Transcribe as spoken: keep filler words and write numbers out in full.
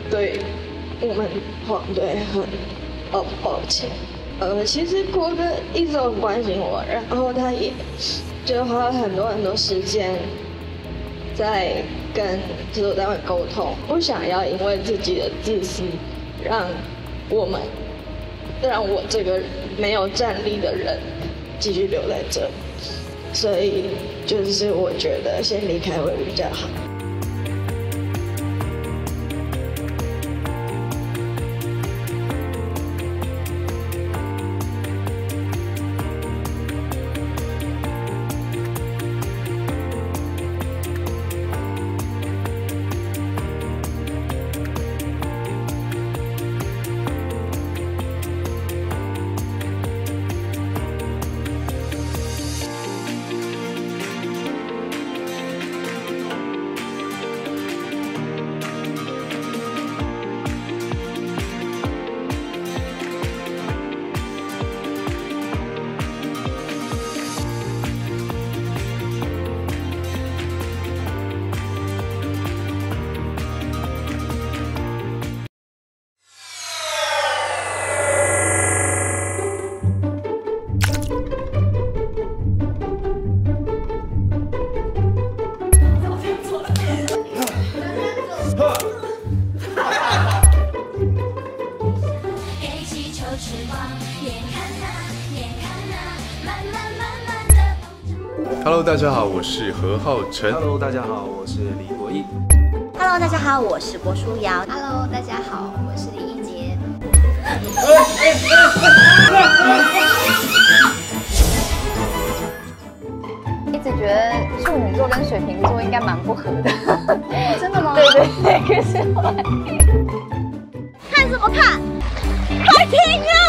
对我们黄队很哦抱歉。呃，其实郭哥一直很关心我，然后他也就花了很多很多时间在跟制作单位沟通，不想要因为自己的自私，让我们让我这个没有战力的人继续留在这里，所以就是我觉得先离开会比较好。 Hello， 大家好，我是何浩晨。 Hello， 大家好，我是李国毅。 Hello， 大家好，我是郭书瑶。 Hello， 大家好，我是李一洁。 一直觉得处女座跟水瓶座应该蛮不合的。 真的吗？ 对对对，可是后来看什么看？快停啊！